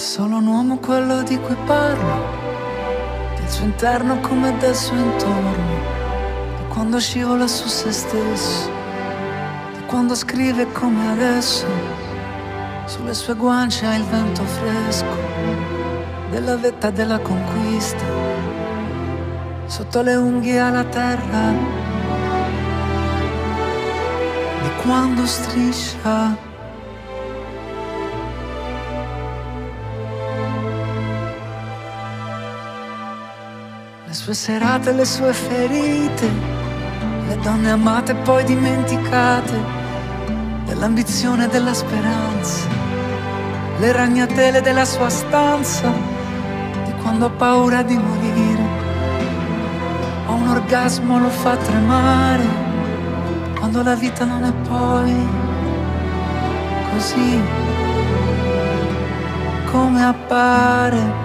solo un uomo quello di cui parlo, del suo interno come del suo intorno, di quando scivola su se stesso, di quando scrive come adesso. Sulle sue guance ha il vento fresco della vetta della conquista, sotto le unghie ha la terra di quando striscia. Le sue serate, le sue ferite, le donne amate e poi dimenticate, dell'ambizione e della speranza, le ragnatele della sua stanza, di quando ha paura di morire, ho un orgasmo lo fa tremare, quando la vita non è poi così come appare.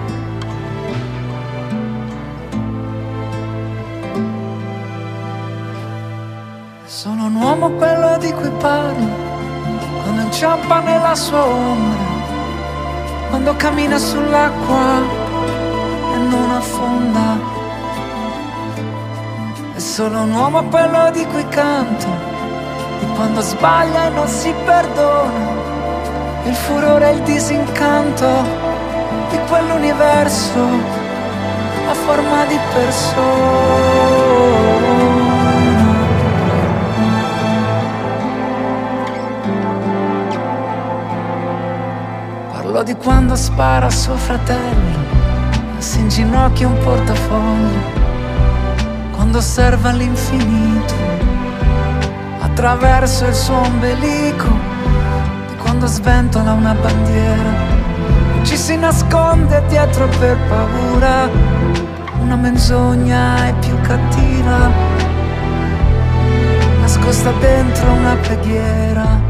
Sono un uomo quello di cui parlo, quando inciampa nella sua ombra, quando cammina sull'acqua e non affonda. È solo un uomo quello di cui canto, di quando sbaglia e non si perdona, il furore e il disincanto di quell'universo a forma di persona. Parlo di quando spara a suo fratello, si inginocchia un portafoglio, quando osserva l'infinito attraverso il suo ombelico, di quando sventola una bandiera, ci si nasconde dietro per paura, una menzogna è più cattiva, nascosta dentro una preghiera.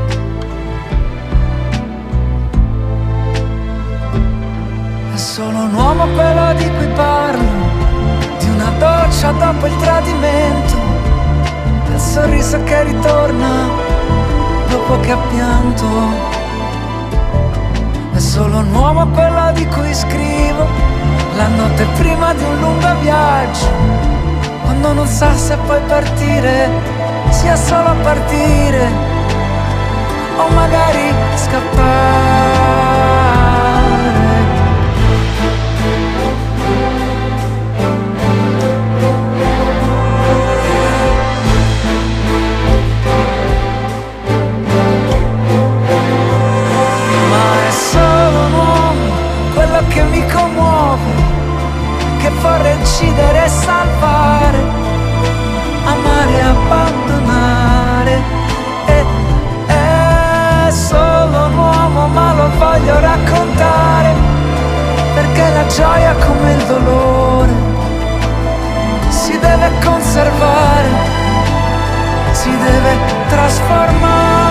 Solo un uomo quello di cui parlo, di una doccia dopo il tradimento, del sorriso che ritorna dopo che ha pianto. È solo un uomo quello di cui scrivo la notte prima di un lungo viaggio, quando non sa se poi partire, sia solo partire o magari scappare. Che mi commuove, che vorrei uccidere e salvare, amare e abbandonare. È solo un uomo ma lo voglio raccontare, perché la gioia come il dolore si deve conservare, si deve trasformare.